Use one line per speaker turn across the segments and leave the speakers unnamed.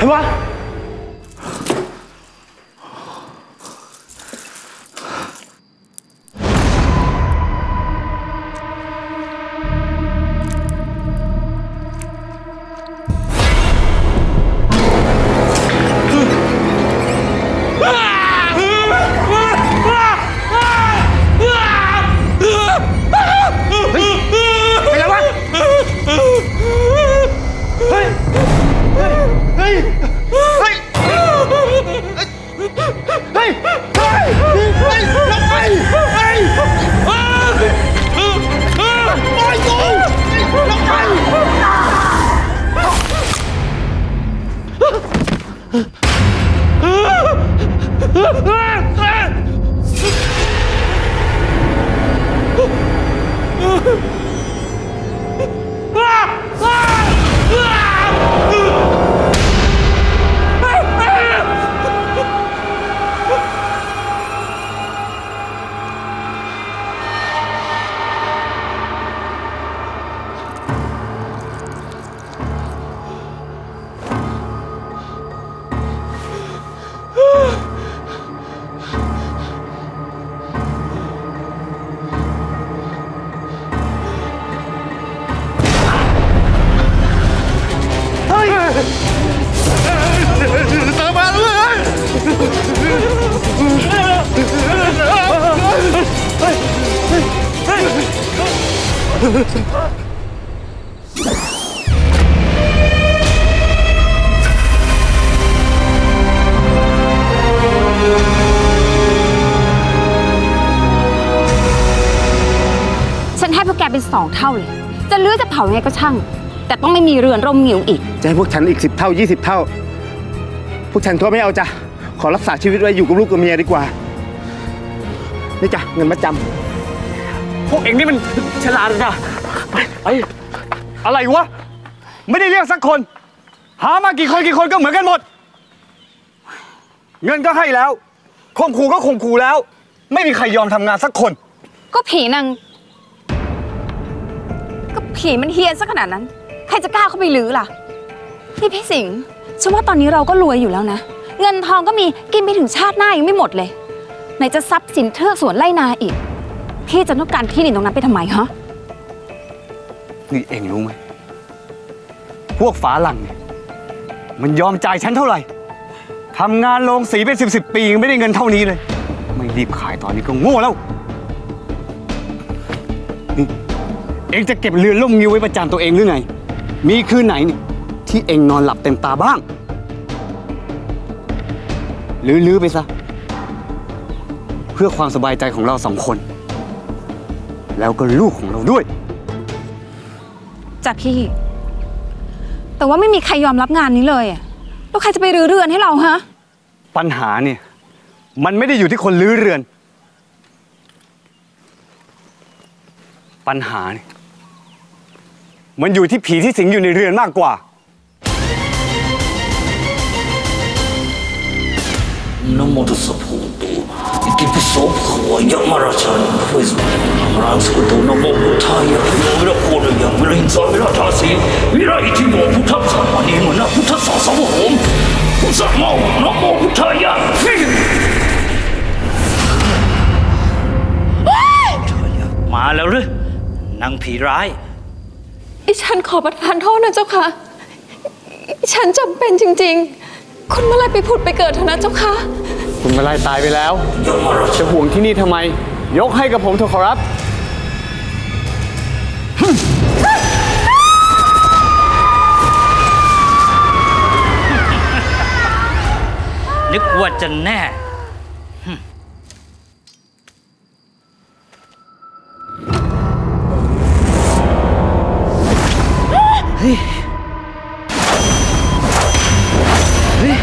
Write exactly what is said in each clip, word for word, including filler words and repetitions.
วะ
ฉันให้พวกแกเป็นสองเท่าเลยจะลื้อจะเผาไงก็ช่างแต่ต้องไม่มีเรือนร่มเงาอีก
จะให้พวกฉันอีกสิบเท่ายี่สิบเท่าพวกฉันทั่วไม่เอาจ้ะขอรักษาชีวิตไว้อยู่กับลูกกับเมียดีกว่านี่จ้ะเงินมาจำพวกเอ็งนี่มันฉลาดจ้ะไปอะไรวะไม่ได้เรียกสักคนหามากี่คนกี่คนก็เหมือนกันหมดเงินก็ให้แล้วข่มขู่ก็ข่มขู่แล้วไม่มีใครยอมทำงานสักคน
ก็ผีนางก็ผีมันเฮี้ยนซะขนาดนั้นใครจะกล้าเข้าไปลื้อล่ะนี่พี่สิงห์ฉันว่าตอนนี้เราก็รวยอยู่แล้วนะเงินทองก็มีกินไปถึงชาติหน้ายังไม่หมดเลยไหนจะทรัพย์สินเทือกสวนไร่นาอีกพี่จะต้องการที่ดินตรงนั้นไปทำไมฮะ
นี่เองรู้ไหมพวกฝาหลังเนี่ยมันยอมจ่ายฉันเท่าไหร่ทำงานโรงสีเป็นสิบสิบปียังไม่ได้เงินเท่านี้เลยไม่รีบขายตอนนี้ก็โง่แล้วนี่เองจะเก็บเรือนร่มงิ้วไว้ประจานตัวเองหรือไงมีคืนไหนเนี่ยที่เองนอนหลับเต็มตาบ้างลื้อๆไปซะเพื่อความสบายใจของเราสองคนแล้วก็ลูกของเราด้วย
จ้ะพี่แต่ว่าไม่มีใครยอมรับงานนี้เลยอ่ะแล้วใครจะไปรื้อเรือนให้เราฮะ
ปัญหาเนี่ยมันไม่ได้อยู่ที่คนรื้อเรือนปัญหาเนี่ยมันอยู่ที่ผีที่สิงอยู่ในเรือนมากกว่า
นะโมตัสสะภะคะวะโตอิติปิโสภะคะวะยะมะราชานิพุทธะนะมะสกุโตนะโมพุทธายะวิระโคนะยะวิริงสาวิระทาสีวิระอิติโมพุทธัสสะมะเนมนะพุทธัสสะสะวะโหมพุทธะโมนะโมพุทธายะมาแล้วหรือนางผีร้าย
อีฉันขอประทานโทษนะเจ้าค่ะอีฉันจำเป็นจริงๆคุณมาลัยไปผุดไปเกิดเถอะนะเจ้าค่ะ
คุณมาลัยตายไปแล้วจะห่วงที่นี่ทำไมยกให้กับผมเถอะขอรับ
นึกว่าจะแน่เฮ้ยเฮ้ย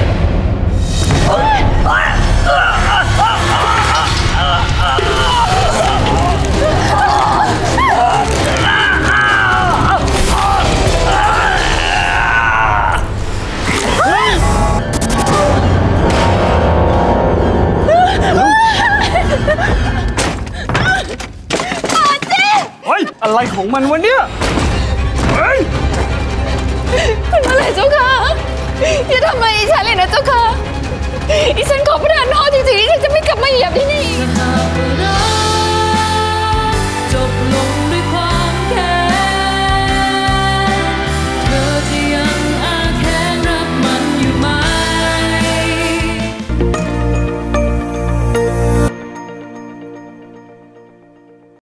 อะไรของมันวะเนี่ยเฮ้ย
คุณมาเลยเจ้าค่ะอย่าทำอะไรอีฉันเลยนะเจ้าค่ะอีฉันขอประทานโทษจริงๆอีฉันจะไม่กลับมาเหยียบที่นี่อีก